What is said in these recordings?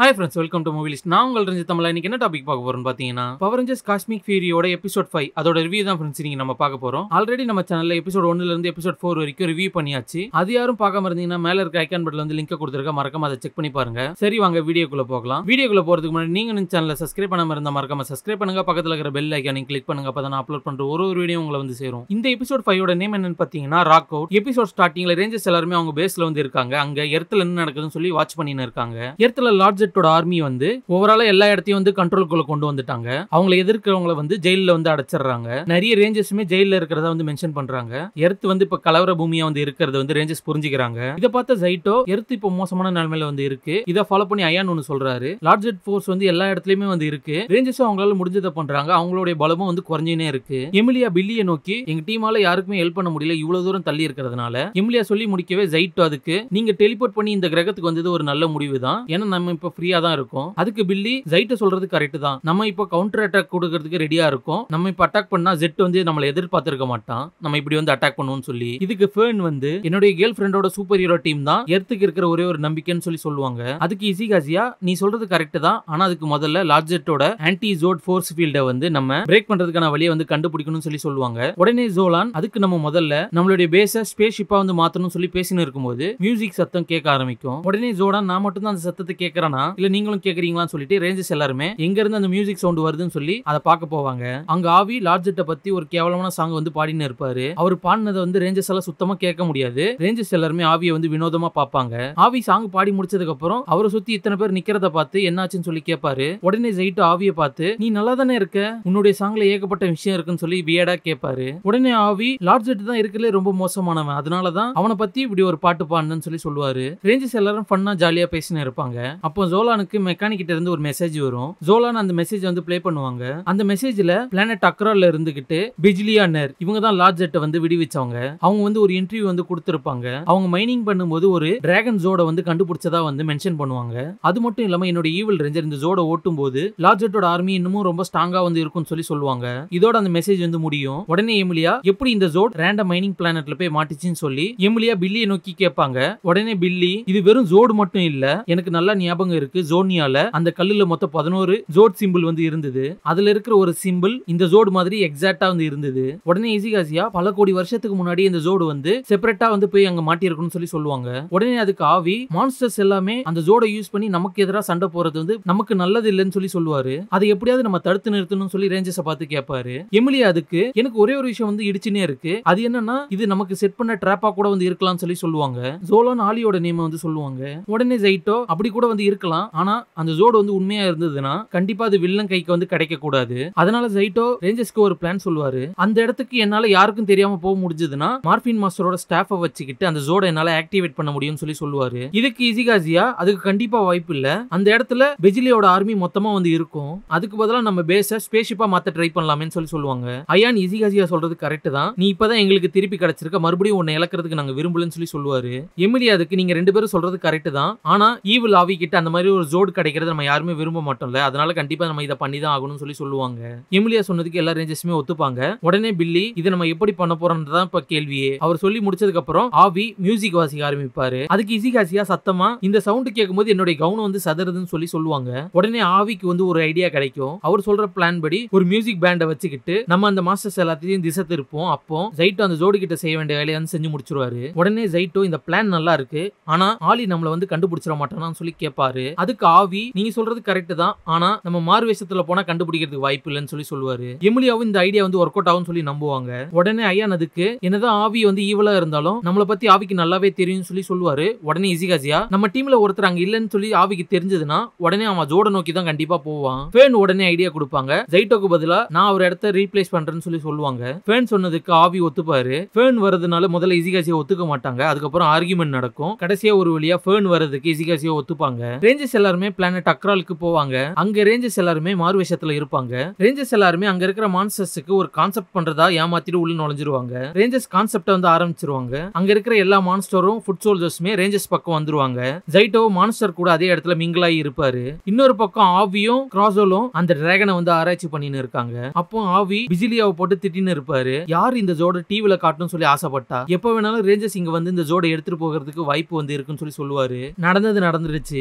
Hi friends, welcome to Movie List. நான் உங்கள் ரஞ்சித் தமிழா. இன்னைக்கு என்ன டாபிக் பார்க்க போறோம்னு பாத்தீங்கன்னா பவர் ரேஞ்சர்ஸ் காஸ்மிக் ஃபியூரியோட எபிசோட் 5 அதோட ரிவ்யூ தான் ஃப்ரெண்ட்ஸ் நீங்க நம்ம பார்க்க போறோம். ஆல்ரெடி நம்ம சேனல்ல எபிசோட் 1ல இருந்து எபிசோட் 4 வரைக்கும் ரிவ்யூ பண்ணியாச்சு. அது யாரும் பார்க்காம இருந்தீங்கன்னா மேல இருக்க ஐகான் பட்டன்ல வந்து லிங்க் கொடுத்திருக்க, மறக்காம அதை செக் பண்ணி பாருங்க. சரி வாங்க வீடியோக்குள்ள போகலாம். வீடியோக்குள்ள போறதுக்கு முன்னாடி நீங்க இந்த சேனலை சப்ஸ்கிரைப் பண்ணாம இருந்தா மறக்காம சப்ஸ்கிரைப் பண்ணுங்க. பக்கத்துல இருக்கிற பெல் ஐகானை கிளிக் பண்ணுங்க. அப்பதான் நான் அப்லோட் பண்ற ஒரு வீடியோ உங்களை வந்து சேரும். இந்த எபிசோட் 5 ஓட நேம் என்னன்னு பாத்தீங்கன்னா ராக் அவுட். எபிசோட் ஸ்டார்டிங்ல ரேஞ்சர்ஸ் எல்லாரும் அவங்க பேஸ்ல வந்து இருக்காங்க. அங்க எர்த்ல என்ன நடக்குதுன்னு சொல்லி வாட்ச் பண்ணிட்டு இருக்காங்க. எர்த்ல லார்ஜெட்டோட ஆர்மி வந்து ஓவராலா எல்லா இடத்தையும் வந்து கண்ட்ரோல்குள்ள கொண்டு வந்துட்டாங்க. அவங்களை எதிர்க்கிறவங்கள வந்து ஜெயில வந்து அடைச்சிடுறாங்க. நிறைய ரேஞ்சர்ஸுமே ஜெயில இருக்கிறத வந்து மென்ஷன் பண்றாங்க. எர்த் வந்து இப்ப கலவர பூமியா வந்து இருக்கிறது வந்து ரேஞ்சர்ஸ் புரிஞ்சுக்கிறாங்க. இத பார்த்த ஜைட்டோ எர்த் இப்ப மோசமான நிலைமையில வந்து இருக்கு, இத ஃபாலோ பண்ணி அயான் ஒன்னு சொல்றாரு. லார்ஜெட் ஃபோர்ஸ் வந்து எல்லா இடத்துலயுமே வந்து இருக்கு. ரேஞ்சர்ஸும் அவங்களால முடிஞ்சதை பண்றாங்க. அவங்களுடைய பலமும் வந்து குறைஞ்சினே இருக்கு. எமிலியா பில்லியை நோக்கி எங்க டீமால யாருக்குமே ஹெல்ப் பண்ண முடியல, இவ்வளவு தூரம் தள்ளி இருக்கிறதுனால எமிலியா சொல்லி முடிக்கவே ஜைட்டோ அதுக்கு நீங்க டெலிபோர்ட் பண்ணி இந்த கிரகத்துக்கு வந்தது ஒரு நல்ல முடிவு தான், ஏன்னா நம்ம இப்ப ஃப்ரீயா தான் இருக்கோம். அதுக்கு பில்லி ஜைட்டோ சொல்றது கரெக்ட் தான், நம்ம இப்ப கவுண்டர் அட்டாக் கொடுக்கிறதுக்கு ரெடியா இருக்கோம். நம்ம இப்ப அட்டாக் பண்ணா ஜெட் வந்து நம்மள எதிர்பார்த்திருக்க மாட்டான், நம்ம இப்படி வந்து அட்டாக் பண்ணுவோம்னு சொல்லி. இதுக்கு ஃபேர்ன் வந்து என்னுடைய கேர்ள் ஃப்ரெண்டோட சூப்பர் ஹீரோ டீம் தான் எர்த்துக்கு இருக்கிற ஒரே ஒரு நம்பிக்கைன்னு சொல்லி சொல்லுவாங்க. அதுக்கு இசிகாசியா நீ சொல்றது கரெக்ட் தான், ஆனா அதுக்கு முதல்ல லார்ஜெட்டோட ஆன்டி ஜோட் ஃபோர்ஸ் ஃபீல்ட வந்து நம்ம பிரேக் பண்றதுக்கான வழியை வந்து கண்டுபிடிக்கணும்னு சொல்லி சொல்லுவாங்க. உடனே ஜோலான் அதுக்கு நம்ம முதல்ல நம்மளுடைய பேஸ ஸ்பேஸ் ஷிப்பா வந்து மாத்தணும்னு சொல்லி பேசின்னு இருக்கும்போது மியூசிக் சத்தம் கேட்க ஆரம்பிக்கும். உடனே ஜோலான் நான் மட்டும் தான் அந்த சத்தத்தை கேட்கறேனா இல்ல நீங்களும் கேக்குறீங்களான்னு சொல்லிட்டு ரேஞ்சர்ஸ் எல்லாருமே எங்க இருந்து அந்த மியூசிக் சவுண்ட் வருதுன்னு சொல்லி அதை பார்க்க போவாங்க. அங்க ஆவி லார்ஜெட்ட பத்தி ஒரு கேவலமான சாங் வந்து பாடின்னு இருப்பாரு. அவர் பாடினதை வந்து ரேஞ்சர்ஸ் எல்லாம் சுத்தமா கேட்க முடியாது. ரேஞ்சர்ஸ் எல்லாருமே ஆவியை வந்து வினோதமா பார்ப்பாங்க. ஆவி சாங் பாடி முடிச்சதுக்கு அப்புறம் அவரை சுத்தி இத்தனை பேர் நிக்கிறத பார்த்து என்னாச்சுன்னு சொல்லி கேட்பாரு. உடனே ஜெயிட்டோ ஆவியை பார்த்து நீ நல்லா தானே இருக்க, உன்னுடைய சாங்ல ஏகப்பட்ட விஷயம் இருக்குன்னு சொல்லி வியடா கேட்பாரு. உடனே ஆவி லார்ஜெட் தான் இருக்கிறதுல ரொம்ப மோசமானவன், அதனாலதான் அவனை பத்தி இப்படி ஒரு பாட்டு பாடுன்னு சொல்லி சொல்லுவாரு. ரேஞ்சர்ஸ் எல்லாரும் ஃபன்னா ஜாலியா பேசினு இருப்பாங்க. அப்போ ஜோலானுக்கு மெக்கானிக் கிட்ட இருந்து ஒரு மெசேஜ் வரும். ஜோலான் அந்த மெசேஜ் வந்து ப்ளே பண்ணுவாங்க. அந்த மெசேஜ்ல பிளானட் அக்ரால இருந்துகிட்டு பிஜ்லியானர் இவங்க தான் லார்ஜெட்டை வந்து விடுவிச்சவங்க. அவங்க வந்து ஒரு இன்டர்வியூ வந்து கொடுத்திருப்பாங்க. அவங்க மைனிங் பண்ணும்போது ஒரு டிராகன் ஜோட வந்து கண்டுபிடிச்சதா வந்து மென்ஷன் பண்ணுவாங்க. அது மட்டும் இல்லாம என்னோட ஈவில் ரேஞ்சர் இந்த ஜோட ஓட்டும் போது லார்ஜெட்டோட ஆர்மி இன்னமும் ரொம்ப ஸ்ட்ராங்கா வந்து இருக்கும்னு சொல்லி சொல்லுவாங்க. இதோட அந்த மெசேஜ் வந்து முடியும். உடனே எமிலியா எப்படி இந்த ஜோட் ரேண்டம் மைனிங் பிளானட்ல போய் மாட்டிச்சுன்னு சொல்லி எமிலியா பில்லியை நோக்கி கேட்பாங்க. உடனே பில்லி இது வெறும் ஜோடு மட்டும் இல்ல, எனக்கு நல்லா ஞாபகம் இருக்கு, ஜோனியால அந்த கல்லுல மொத்தம் 11 ஜோட் சிம்பிள் வந்து இருந்தது, அதுல இருக்கிற ஒரு சிம்பிள் இந்த ஜோடு மாதிரி எக்ஸாக்ட்டா வந்து இருந்தது. உடனே இசிகாசியா பல கோடி வருஷத்துக்கு முன்னாடி இந்த ஜோடு வந்து செப்பரேட்டா வந்து போய் அங்க மாட்டி இருக்குன்னு சொல்லி சொல்லுவாங்க. உடனே அதுக்கு ஆவி மான்ஸ்டர்ஸ் எல்லாமே அந்த ஜோட யூஸ் பண்ணி நமக்கு எதிராக சண்டை போறது வந்து நமக்கு நல்லது இல்லைன்னு சொல்லி சொல்லுவாரு. அதை எப்படியாவது நம்ம தடுத்து நிறுத்தணும்னு சொல்லி ரேஞ்சர்ஸ் பார்த்து கேட்பாரு. எமிலியா அதுக்கு எனக்கு ஒரே ஒரு விஷயம் வந்து இடிச்சுனே இருக்கு, அது என்னன்னா இது நமக்கு செட் பண்ண ட்ராப்பா கூட வந்து இருக்கலாம்னு சொல்லி சொல்லுவாங்க. ஜோலான் ஆலியோட நேம் வந்து சொல்லுவாங்க. உடனே ஜைட்டோ அப்படி கூட வந்து இருக்கலாம், ஆனா அந்த ஜோடு வந்து உண்மையா இருந்ததுன்னா கண்டிப்பா அது வில்லன் கைக்கு வந்து கிடைக்க கூடாது. அதனால ஜைட்டோ ரேஞ்சர்ஸ்க்கு ஒரு பிளான் சொல்லுவாரு. அந்த இடத்துக்கு என்னால யாருக்கும் தெரியாம போக முடிஞ்சதுன்னா மார்பின் மாஸ்டரோட ஸ்டாஃபை வச்சுக்கிட்டு அந்த ஜோட என்னால ஆக்டிவேட் பண்ண முடியும்னு சொல்லி சொல்லுவாரு. இதுக்கு இசிகாசியா அதுக்கு கண்டிப்பா வாய்ப்பு இல்ல, அந்த இடத்துல பெஜிலியோட ஆர்மி மொத்தமா வந்து இருக்கும், அதுக்கு பதிலா நம்ம பேஸ ஸ்பேஸ்ஷிப்பா மாத்த ட்ரை பண்ணலாமேன்னு சொல்லி சொல்லுவாங்க. அயான் இசிகாசியா சொல்றது கரெக்ட் தான், நீ இப்பதான் எங்களுக்கு திருப்பி கிடைச்சிருக்க, மறுபடியும் உன்னை இழக்கிறதுக்கு நாங்க விரும்பலன்னு சொல்லி சொல்லுவாரு. எமிலியா அதுக்கு நீங்க ரெண்டு பேரும் சொல்றது கரெக்ட் தான், ஆனா ஈவில் ஆவி கிட்ட அந்த மாதிரி ஒரு ஜோடு கிடைக்கிறது நம்ம யாருமே விரும்ப மாட்டோம்ல, அதனால கண்டிப்பா நம்ம இதை பண்ணி தான் ஆகணும்னு சொல்லி சொல்லுவாங்க. எமிலியா சொன்னதுக்கு எல்லா ரேஞ்சர்ஸுமே ஒத்துப்பாங்க. உடனே பில்லி இதை நம்ம எப்படி பண்ண போறோம்ன்றதான் இப்ப கேள்வியே. அவர் சொல்லி முடிச்சதுக்கு அப்புறம் ஆவி மியூசிக் வாசிக்க ஆரம்பிப்பாரு. அதுக்கு இசிகாசியா சத்தமா இந்த சவுண்ட் கேட்கும்போது என்னுடைய கவனம் வந்து சதறதுன்னு சொல்லி சொல்லுவாங்க. உடனே ஆவிக்கு வந்து ஒரு ஐடியா கிடைக்கும். அவர் சொல்ற பிளான் படி ஒரு மியூசிக் பேண்டை வச்சுக்கிட்டு நம்ம அந்த மாஸ்டர்ஸ் எல்லாத்தையும் திசை திருப்போம். அப்போ ஜைட்டோ அந்த ஜோடி கிட்ட செய்ய வேண்டிய வேலையை செஞ்சு முடிச்சிருவாரு. உடனே ஜைட்டோ இந்த பிளான் நல்லா இருக்கு, ஆனா ஆலி நம்மள வந்து கண்டுபிடிச்சிட மாட்டானான்னு சொல்லி கேட்பாரு. அதுக்கு ஆவி நீங்க சொல்றது கரெக்ட் தான், ஆனா நம்ம மார்வேஷத்துல போனா கண்டுபிடிக்கிறதுக்கு வாய்ப்பு இல்லைன்னு சொல்லி சொல்லுவாரு. எமிலியாவும் இந்த ஐடியா வந்து ஒர்க் அவுட் ஆகும் சொல்லி நம்புவாங்க. உடனே அயான் அதுக்கு என்னதான் ஆவி வந்து ஈவலா இருந்தாலும் நம்மள பத்தி ஆவிக்கு நல்லாவே தெரியும் சொல்லி சொல்லுவாரு. உடனே இசிகாசியா நம்ம டீம்ல ஒருத்தர் அங்க இல்லன்னு சொல்லி ஆவிக்கு தெரிஞ்சதுன்னா உடனே அவன் ஜோட நோக்கி தான் கண்டிப்பா போவான். ஃபேன் உடனே ஐடியா கொடுப்பாங்க, ஜைட்டோக்கு பதிலா நான் ஒரு இடத்த ரீப்ளேஸ் பண்றேன்னு சொல்லி சொல்லுவாங்க. ஃபேன் சொன்னதுக்கு ஆவி ஒத்துப்பாரு. ஃபேன் வரதுனால முதல்ல இசிகாசியா ஒத்துக்க மாட்டாங்க, அதுக்கப்புறம் ஆர்கியூமெண்ட் நடக்கும். கடைசியா ஒரு வழியா ஃபேன் வரதுக்கு இசிகாசியா ஒத்துப்பாங்க. ரேஞ்சர்ஸ் எல்லாருமே பிளானட் அக்ராலுக்கு போவாங்க. அங்க ரேஞ்சர்ஸ் எல்லாருமே மார்வேஷத்துல இருப்பாங்க. ரேஞ்சர்ஸ் எல்லாருமே அங்க இருக்கிற மான்ஸ்டர்ஸ்க்கு ஒரு கான்செப்ட் பண்றதா ஏமாத்திட்டு உள்ள நுழைஞ்சிருவாங்க. ரேஞ்சர்ஸ் கான்செப்ட வந்து ஆரம்பிச்சிருவாங்க. அங்க இருக்கிற எல்லா மான்ஸ்டரும் ஃபுட் சோல்ஜர்ஸ்மே ரேஞ்சர்ஸ் பக்கம் வந்துருவாங்க. ஜைட்டோ மான்ஸ்டர் கூட அதே இடத்துல மிங்கிளாகி இருப்பாரு. இன்னொரு பக்கம் ஆவியும் கிராசோலும் அந்த டிராகனை வந்து ஆராய்ச்சி பண்ணின்னு இருக்காங்க. அப்போ ஆவி பிஜிலியாவை போட்டு திட்டின்னு இருப்பாரு. யார் இந்த ஜோட டிவில காட்டணும்னு சொல்லி ஆசைப்பட்டா எப்ப வேணாலும் ரேஞ்சர்ஸ் இங்க வந்து இந்த ஜோட எடுத்துட்டு போகிறதுக்கு வாய்ப்பு வந்து இருக்குன்னு சொல்லி சொல்லுவாரு. நடந்தது நடந்துருச்சு. ரேஞ்சர்ஸ்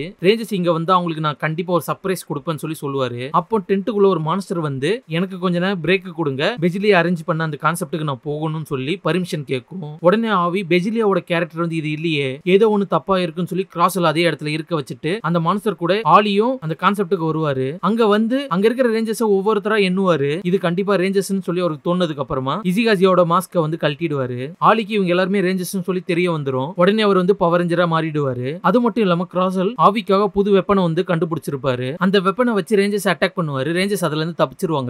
ரேஞ்சர்ஸ் இங்க வந்து அவங்களுக்கு நான் கண்டிப்பா ஒரு சர்ப்ரைஸ் கொடுப்பேன்னு சொல்லி சொல்லுவாரு. அப்போ டென்ட்டுக்குள்ள ஒரு மான்ஸ்டர் வந்து எனக்கு கொஞ்ச நேரம் பிரேக் கொடுங்க, பெஜிலியா அரேஞ்ச் பண்ண அந்த கான்செப்ட்டுக்கு நான் போகணும்னு சொல்லி பர்மிஷன் கேட்கும். உடனே ஆவி பெஜிலியாவோட கேரக்டர் வந்து இது இல்லையே, ஏதோ ஒண்ணு தப்பா இருக்குன்னு சொல்லி கிராஸ்ல அதே இடத்துல இருக்க வச்சுட்டு அந்த மான்ஸ்டர் கூட ஆலியும் அந்த கான்செப்ட்டுக்கு வருவாரு. அங்க வந்து அங்க இருக்கிற ரேஞ்சர்ஸ் ஒவ்வொருத்தரா எண்ணுவாரு. இது கண்டிப்பா ரேஞ்சர்ஸ்னு சொல்லி அவருக்கு தோணுனதுக்கு அப்புறமா இசிகாசியோட மாஸ்க வந்து கழட்டிடுவாரு. ஆலிக்கு இவங்க எல்லாருமே ரேஞ்சர்ஸ்னு சொல்லி தெரிய வந்துரும். உடனே அவர் வந்து பவர் ரேஞ்சரா மாறிடுவாரு. அது மட்டும் இல்லாம கிராசல் ஆவிக்காக புது வெப்பனை வந்து கண்டுபிடிச்சிருப்பாரு. அந்த வெப்பனை வச்சு ரேஞ்சர்ஸ் அட்டாக் பண்ணுவாரு. ரேஞ்சர்ஸ் அதுல இருந்து தப்பிச்சிருவாங்க.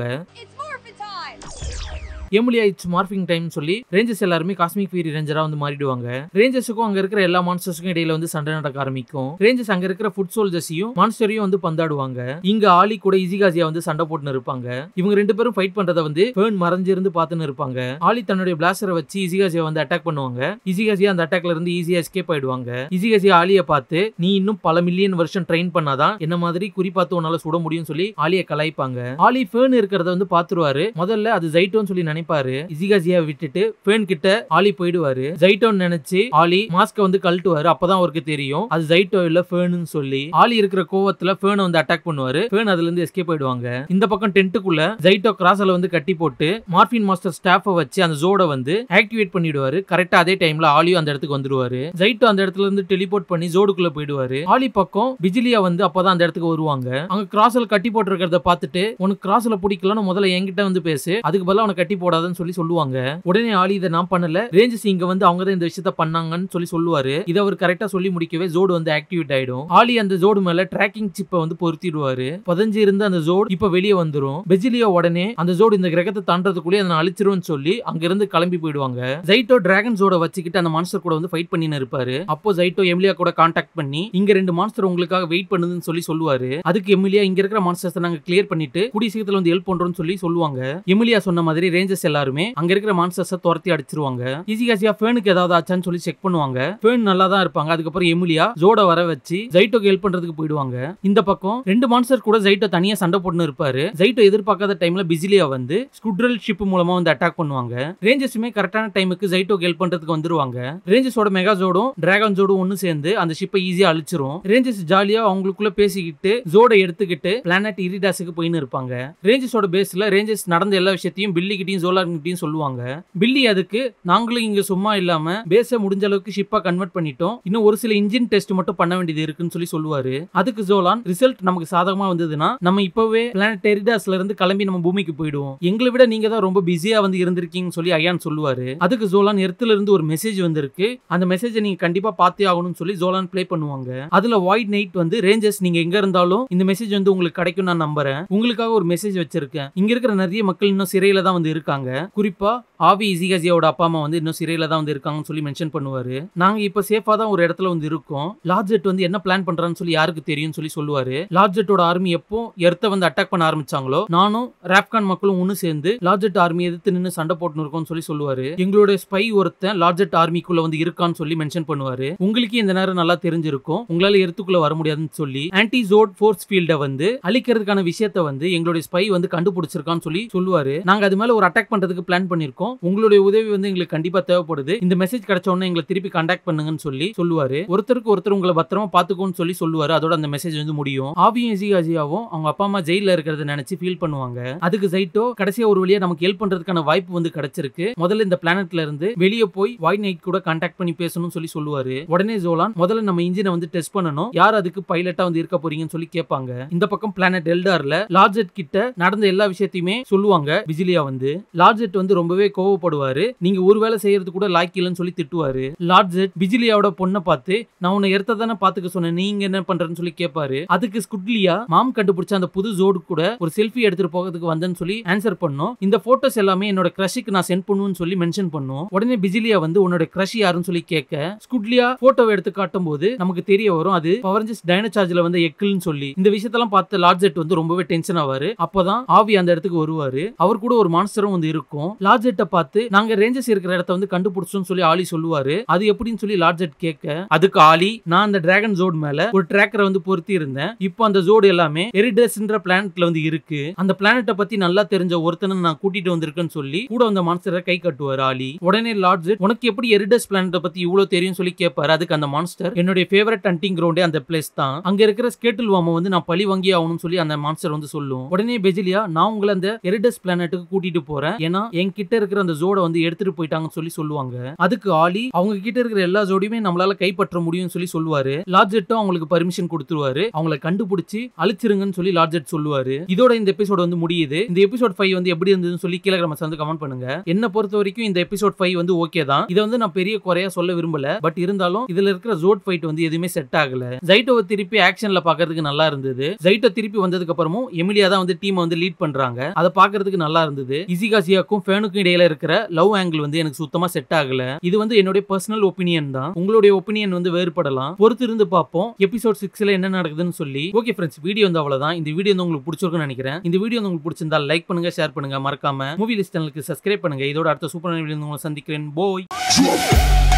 எமிலியா இட்ஸ் மார்பிங் டைம் சொல்லி ரேஞ்சர்ஸ் எல்லாருமே காஸ்மிக் ஃபியூரி ரேஞ்சரா வந்து மாறிடுவாங்க. ரேஞ்சர்ஸுக்கும் அங்க இருக்கிற எல்லா மான்ஸ்டர்ஸ்க்கும் இடையில வந்து சண்டை நடக்க ஆரம்பிக்கும். ரேஞ்சர்ஸ் அங்க இருக்கிற ஃபுட் சோல்ஜர்ஸையும் மான்ஸ்டரையும் வந்து பந்தாடுவாங்க. இங்க ஆலி கூட இசிகாசியா வந்து சண்டை போட்டுன்னு இருப்பாங்க. இவங்க ரெண்டு பேரும் ஃபைட் பண்றத வந்து ஃபேர்ன் மறைஞ்சிருந்து பார்த்துன்னு இருப்பாங்க. ஆலி தன்னுடைய பிளாஸ்டரை வச்சு இசிகாசியா வந்து அட்டாக் பண்ணுவாங்க. இசிகாசியா அந்த அட்டாக்ல இருந்து ஈஸியா எஸ்கேப் ஆயிடுவாங்க. இசிகாசியா ஆலியை பார்த்து நீ இன்னும் பல மில்லியன் வருஷம் ட்ரெயின் பண்ணாதான் என்ன மாதிரி குறிப்பாத்து உன்னால சுட முடியும் சொல்லி ஆலியை கலாய்ப்பாங்க. ஆலி ஃபேர்ன் இருக்கிறத வந்து பாத்துருவாரு. முதல்ல அது ஜைட்டோன்னு சொல்லி நினைப்பாரு. இசிகாசியா விட்டுட்டு ஃபேர்ன் கிட்ட ஆலி போயிடுவாரு. ஜைட்டோன்னு நினைச்சு ஆலி மாஸ்க வந்து கழட்டுவாரு. அப்பதான் அவருக்கு தெரியும் அது ஜைட்டோ இல்ல ஃபேர்ன்னு சொல்லி. ஆலி இருக்கிற கோவத்துல ஃபேர்ன் வந்து அட்டாக் பண்ணுவாரு. ஃபேர்ன் அதுல இருந்து எஸ்கேப் ஆயிடுவாங்க. இந்த பக்கம் டென்ட்டுக்குள்ள ஜைட்டோ கிராஸ்ல வந்து கட்டி போட்டு மார்பின் மாஸ்டர் ஸ்டாஃபை வச்சு அந்த ஜோட வந்து ஆக்டிவேட் பண்ணிடுவாரு. கரெக்டா அதே டைம்ல ஆலியும் அந்த இடத்துக்கு வந்துருவாரு. ஜைட்டோ அந்த இடத்துல இருந்து டெலிபோர்ட் பண்ணி ஜோடுக்குள்ள போயிடுவாரு. ஆலி பக்கம் பிஜிலியா வந்து அப்பதான் அந்த இடத்துக்கு வருவாங்க. அங்க கிராஸ்ல கட்டி போட்டு இருக்கிறத பார்த்துட்டு உனக்கு கிராஸ்ல பிடிக்கலன்னு முதல்ல என்கிட்ட வந்து பேசு, அதுக்கு பதிலா உனக்கு கட்டி போடாதுன்னு சொல்லி சொல்லுவாங்க. உடனே ஆலி இதை நான் பண்ணல, ரேஞ்சர்ஸ் இங்க வந்து அவங்க தான் இந்த விஷயத்த பண்ணாங்கன்னு சொல்லி சொல்லுவாரு. இதை அவர் கரெக்டா சொல்லி முடிக்கவே ஜோடு வந்து ஆக்டிவேட் ஆயிடும். ஆலி அந்த ஜோடு மேல ட்ராக்கிங் சிப்பை வந்து பொருத்திடுவாரு. பதஞ்சு இருந்த அந்த ஜோடு இப்ப வெளியே வந்துரும். பெஜிலியா உடனே அந்த ஜோடு இந்த கிரகத்தை தாண்டறதுக்குள்ளே அதை அழிச்சிரும்னு சொல்லி அங்க இருந்து கிளம்பி போயிடுவாங்க. ஜைட்டோ டிராகன் ஜோட வச்சுக்கிட்டு அந்த மான்ஸ்டர் கூட வந்து ஃபைட் பண்ணின்னு இருப்பாரு. அப்போ ஜைட்டோ எமிலியா கூட கான்டாக்ட் பண்ணி இங்க ரெண்டு மான்ஸ்டர் உங்களுக்காக வெயிட் பண்ணுதுன்னு சொல்லி சொல்லுவாரு. அதுக்கு எமிலியா இங்க இருக்கிற மான்ஸ்டர்ஸ் நாங்க கிளியர் பண்ணிட்டு கூடிய சீக்கிரத்துல வந்து ஹெல்ப் பண்றோம்னு சொல்லி சொல்லுவாங்க. எமிலியா சொன்ன மாதிரி ரேஞ்சர்ஸ் எல்லாருமே அங்க இருக்கிற மான்ஸ்டர்ஸை துரத்தி அடிச்சிருவாங்க. இசிகாசியா ஃபேனுக்கு ஏதாவது ஆச்சான்னு சொல்லி செக் பண்ணுவாங்க. ஃபேன் நல்லா தான் இருப்பாங்க. அதுக்கப்புறம் எமிலியா ஜோட வர வச்சு ஜைட்டோக்கு ஹெல்ப் பண்றதுக்கு போயிடுவாங்க. இந்த பக்கம் ரெண்டு மான்ஸ்டர் கூட ஜைட்டோ தனியா சண்டை போட்டுன்னு இருப்பாரு. ஜைட்டோ எதிர்பார்க்காத டைம்ல பிஜிலியா வந்து ஸ்குட்ரல் ஷிப் மூலமா வந்து அட்டாக் பண்ணுவாங்க. ரேஞ்சர்ஸுமே கரெக்டான டைமுக்கு ஜைட்டோக்கு ஹெல்ப் பண்றதுக்கு வந்துருவாங்க. ரேஞ்சர்ஸோட மெகா ஜோடும் டிராகன் ஜோடும் ஒன்னு சேர்ந்து அந்த ஷிப்பை ஈஸியா அழிச்சிரும். ரேஞ்சர்ஸ் ஜாலியா அவங்களுக்குள்ள பேசிக்கிட்டு ஜோட எடுத்துக்கிட்டு பிளானட் இரிடாஸுக்கு போயின்னு இருப்பாங்க. ரேஞ்சர்ஸோட பேஸ்ல ரேஞ்சர்ஸ் நடந்த எல்லா விஷயத்தையும் பில்லி கிட்டையும் ஜோலார் கிட்டையும் சொல்லுவாங்க. பில்லி அதுக்கு நாங்களும் இங்க சும்மா இல்லாம பேஸ முடிஞ்ச அளவுக்கு ஷிப்பா கன்வெர்ட் பண்ணிட்டோம், இன்னும் ஒரு சில இன்ஜின் டெஸ்ட் மட்டும் பண்ண வேண்டியது இருக்குன்னு சொல்லி சொல்லுவாரு. அதுக்கு ஜோலான் ரிசல்ட் நமக்கு சாதகமா வந்ததுன்னா நம்ம இப்பவே பிளானட் எரிடாஸ்ல இருந்து கிளம்பி நம்ம பூமிக்கு போயிடுவோம், எங்களை விட நீங்க தான் ரொம்ப பிஸியா வந்து இருந்திருக்கீங்கன்னு சொல்லி ஐயான் சொல்லுவாரு. அதுக்கு ஜோலான் எர்த்ல இருந்து ஒரு மெசேஜ் வந்திருக்கு, அந்த மெசேஜை நீங்க கண்டிப்பா பார்த்தே ஆகணும்னு சொல்லி ஜோலான் ப்ளே பண்ணுவாங்க. அதுல வாய்ட் நைட் வந்து ரேஞ்சர்ஸ் நீங்க எங்க இருந்தாலும் இந்த மெசேஜ் வந்து உங்களுக்கு கிடைக்கும் நான் நம்புறேன், உங்களுக்காக ஒரு மெசேஜ் வச்சிருக்கேன், இங்க இருக்கிற நிறைய மக்கள் இன்னும் சிறையில தான் வந்து இருக்காங்க, குறிப்பா ஆவி இசிகாசியாவோட அப்பா அம்மா வந்து இன்னும் சிறையில தான் வந்து இருக்காங்கன்னு சொல்லி மென்ஷன் பண்ணுவாரு. நாங்க இப்ப சேஃபா தான் ஒரு இடத்துல வந்து இருக்கோம், லார்ஜெட் வந்து என்ன பிளான் பண்றான்னு சொல்லி யாருக்கு தெரியும் சொல்லி சொல்லுவாரு. லார்ஜெட்டோட ஆர்மி எப்போ எர்த்த வந்து அட்டாக் பண்ண ஆரம்பிச்சாங்களோ நானும் ராப்கான் மக்களும் ஒன்னு சேர்ந்து லார்ஜெட் ஆர்மி எதிர்த்து நின்று சண்டை போட்டு இருக்கோம்னு சொல்லி சொல்லுவாரு. எங்களுடைய ஸ்பை ஒருத்தன் லார்ஜெட் ஆர்மிக்குள்ள வந்து இருக்கான்னு சொல்லி மென்ஷன் பண்ணுவாரு. உங்களுக்கு இந்த நேரம் நல்லா தெரிஞ்சிருக்கும், உங்களால எர்த்துக்குள்ள வர முடியாதுன்னு சொல்லி ஆன்டி ஜோட் ஃபோர்ஸ் ஃபீல்ட வந்து அழிக்கிறதுக்கான விஷயத்தை வந்து எங்களுடைய ஸ்பை வந்து கண்டுபிடிச்சிருக்கான்னு சொல்லி சொல்லுவாரு. நாங்க அது மேல ஒரு அட்டாக் பண்றதுக்கு பிளான் பண்ணிருக்கோம், உங்களுடைய உதவி வந்து எங்களுக்கு கண்டிப்பா தேவைப்படுது, இந்த மெசேஜ் கிடைச்ச உடனே எங்களை திருப்பி கான்டாக்ட் பண்ணுங்கன்னு சொல்லி சொல்லுவாரு. ஒருத்தருக்கு ஒருத்தர் உங்களை பத்திரமா பாத்துக்கோன்னு சொல்லி சொல்லுவாரு. அதோட அந்த மெசேஜ் வந்து முடியும். ஆவியும் இசிகாசியாவும் அவங்க அப்பா அம்மா ஜெயில இருக்கிறத நினைச்சு ஃபீல் பண்ணுவாங்க. அதுக்கு ஜைட்டோ கடைசியா ஒரு வழியா நமக்கு ஹெல்ப் பண்றதுக்கான வாய்ப்பு வந்து கிடைச்சிருக்கு, முதல்ல இந்த பிளானட்ல இருந்து வெளியே போய் வாய்ட் நைட் கூட கான்டாக்ட் பண்ணி பேசணும்னு சொல்லி சொல்லுவாரு. உடனே ஜோலான் முதல்ல நம்ம இன்ஜினை வந்து டெஸ்ட் பண்ணணும், யார் அதுக்கு பைலட்டா வந்து இருக்க போறீங்கன்னு சொல்லி கேட்பாங்க. இந்த பக்கம் பிளானட் எல்டார்ல லார்ஜெட் கிட்ட நடந்த எல்லா விஷயத்தையுமே சொல்லுவாங்க. பிஜிலியா வந்து லார்ஜெட் வந்து ரொம்பவே கோவப்படுவாரு, நீங்க ஒரு வேலை செய்யறது கூட லாய்க்கிலன்னு சொல்லி திட்டுவாரு. லார்ஜெட் பிஜிலியாவோட பொண்ணை பார்த்து நான் உன்னை எர்த்த தானே பாத்துக்க சொன்னேன், நீங்க என்ன பண்றேன்னு சொல்லி கேட்பாரு. அதுக்கு ஸ்குட்லியா மாம் கண்டுபிடிச்ச அந்த புது ஜோடு கூட ஒரு செல்ஃபி எடுத்துட்டு போகிறதுக்கு வந்தேன்னு சொல்லி ஆன்சர் பண்ணும். இந்த போட்டோஸ் எல்லாமே என்னோட கிரஷுக்கு நான் சென்ட் பண்ணுவேன்னு சொல்லி மென்ஷன் பண்ணும். உடனே பிஜிலியா வந்து உன்னோட கிரஷ் யாருன்னு சொல்லி கேட்க ஸ்குட்லியா போட்டோவை எடுத்து காட்டும் போது நமக்கு தெரிய வரும் அது பவர்ஜஸ் டைனோசார்ஜ்ல வந்து எக்குன்னு சொல்லி. இந்த விஷயத்தெல்லாம் பார்த்து லார்ஜெட் வந்து ரொம்பவே டென்ஷன் ஆவாரு. அப்பதான் ஆவி அந்த இடத்துக்கு வருவாரு. அவர் கூட ஒரு மான்ஸ்டரும் வந்து இருக்கும். லார்ஜெட்ட பிளானட்டை பார்த்து நாங்க ரேஞ்சர்ஸ் இருக்கிற இடத்த வந்து கண்டுபிடிச்சோம்னு சொல்லி ஆலி சொல்லுவாரு. அது எப்படின்னு சொல்லி லார்ஜெட் கேட்க, அதுக்கு ஆலி, நான் அந்த டிராகன் ஜோட் மேல ஒரு ட்ராக்கரை வந்து பொருத்தி இருந்தேன். இப்போ அந்த ஜோடு எல்லாமே எரிடஸ்ன்ற பிளானட்ல வந்து இருக்கு. அந்த பிளானட்டை பத்தி நல்லா தெரிஞ்ச ஒருத்தனை நான் கூட்டிட்டு வந்திருக்கேன்னு சொல்லி கூட வந்த மான்ஸ்டரை கை கட்டுவார் ஆலி. உடனே லார்ஜெட், உனக்கு எப்படி எரிடஸ் பிளானட்டை பத்தி இவ்வளவு தெரியும் சொல்லி கேட்பாரு. அதுக்கு அந்த மான்ஸ்டர், என்னுடைய ஃபேவரட் ஹண்டிங் கிரவுண்டே அந்த பிளேஸ் தான். அங்க இருக்கிற ஸ்கேட்டில் வாம வந்து நான் பழி வாங்கி ஆகணும்னு சொல்லி அந்த மான்ஸ்டர் வந்து சொல்லும். உடனே பெஜிலியா, நான் உங்களை அந்த எரிடஸ் பிளானட்டுக்கு கூட்டிட்டு போறேன், ஏன்னா என்கிட்ட இருக்கிற அந்த ஜோட வந்து எடுத்துட்டு போயிட்டாங்கன்னு சொல்லி சொல்லுவாங்க. அதுக்கு ஆலி, அவங்க கிட்ட இருக்கிற எல்லா ஜோடியுமே நம்மளால கைப்பற்ற முடியும்னு சொல்லி சொல்லுவாரு. லார்ஜெட்டும் அவங்களுக்கு பர்மிஷன் கொடுத்துருவாரு. அவங்களை கண்டுபிடிச்சு அழிச்சிருங்கன்னு சொல்லி லார்ஜெட் சொல்லுவாரு. இதோட இந்த எபிசோட் வந்து முடியுது. இந்த எபிசோட் 5 வந்து எப்படி இருந்ததுன்னு சொல்லி கீழே வந்து கமெண்ட் பண்ணுங்க. என்ன பொறுத்த வரைக்கும் இந்த எபிசோட் 5 வந்து ஓகே தான். இதை வந்து நான் பெரிய குறையா சொல்ல விரும்பல. பட் இருந்தாலும் இதுல இருக்கிற ஜோட் ஃபைட் வந்து எதுவுமே செட் ஆகல. ஜைட்டோவை திருப்பி ஆக்ஷன்ல பாக்குறதுக்கு நல்லா இருந்தது. ஜைட்டோ திருப்பி வந்ததுக்கு அப்புறமும் எமிலியா தான் வந்து டீமை வந்து லீட் பண்றாங்க. அதை பாக்குறதுக்கு நல்லா இருந்தது. இசிகாசியாக்கும் ஃபேனுக்கும் இடையில இருக்கிற லவ் ஆங்கிள் வந்து எனக்கு சுத்தமா செட் ஆகல. இது வந்து என்னுடைய பர்சனல் ஒப்பீனியன் தான். உங்களுடைய ஒப்பீனியன் வந்து வேறுபடலாம். பொறுத்து இருந்து பார்ப்போம் எபிசோட் 6ல என்ன நடக்குதுன்னு சொல்லி. ஓகே ஃப்ரெண்ட்ஸ், வீடியோ வந்து அவ்வளவுதான். இந்த வீடியோ வந்து உங்களுக்கு பிடிச்சிருக்கும்னு நினைக்கிறேன். இந்த வீடியோ வந்து உங்களுக்கு பிடிச்சிருந்தா லைக் பண்ணுங்க, ஷேர் பண்ணுங்க, மறக்காம மூவி லிஸ்ட் சேனலுக்கு சப்ஸ்கிரைப் பண்ணுங்க. இதோட அடுத்த சூப்பரான வீடியோ உங்களை சந்திக்கிறேன். போய்